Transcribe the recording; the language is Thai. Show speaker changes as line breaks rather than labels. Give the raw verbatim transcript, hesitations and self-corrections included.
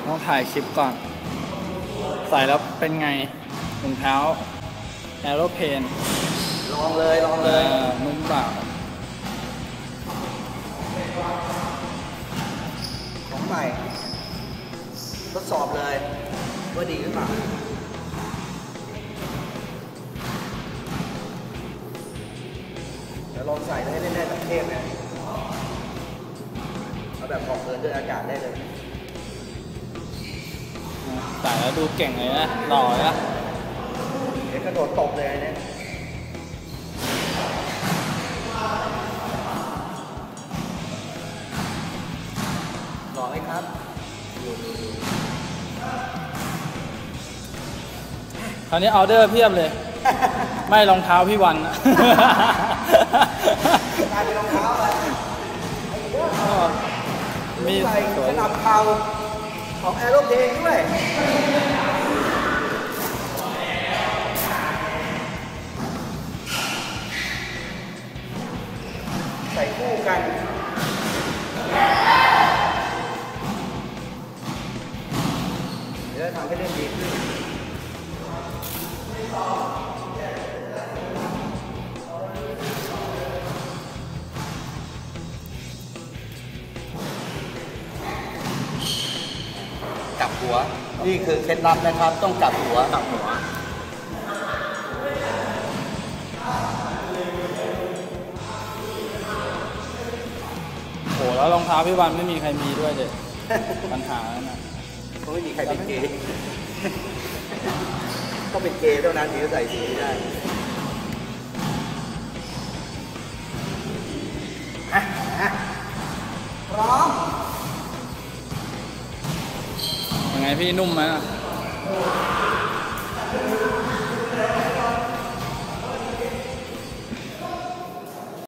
ต้องถ่ายคลิปก่อน ใส่แล้วเป็นไงรองเท้าแอโรเพน
ลองเลยลองเลย
นุ่มเปล่า
ของใหม่ทดสอบเลยว่าดีหรือเปล่าเดี๋ยวลองใส่ให้แน่ๆแบบเทพเนี่ยเอาแบบออกเดินด้วยอากาศได้เลย
ใส่แล้วดูเก่งเลยนะหล่อเลยนะ
เดี๋ยวกระโดดตบเลยเนี่ยหล่อไหมครับ
คราวนี้ออเดอร์เพียบเลย ไม่รองเท้าพี่วันนะ
กลายเป็นรองเท้าอะไรมีใส่สนับเข่าของแอโรเพนด้วยใส่คู่กันเดี๋ยวทำให้เล่นดีขึ้นกลับหัวนี่คือเคล็ดลับนะครับต้องกลับหัวกลับหัว
โอ้แล้วรองเท้าพี่วันไม่มีใครมีด้วยเด็กปัญหาแล้วนะ
ก็ไม่มีใครเป็นเกย์ก็เป็นเกย์เท่านั้นถึงจะใส่สีได้พร้อม
ยังไงพี่นุ่มไหม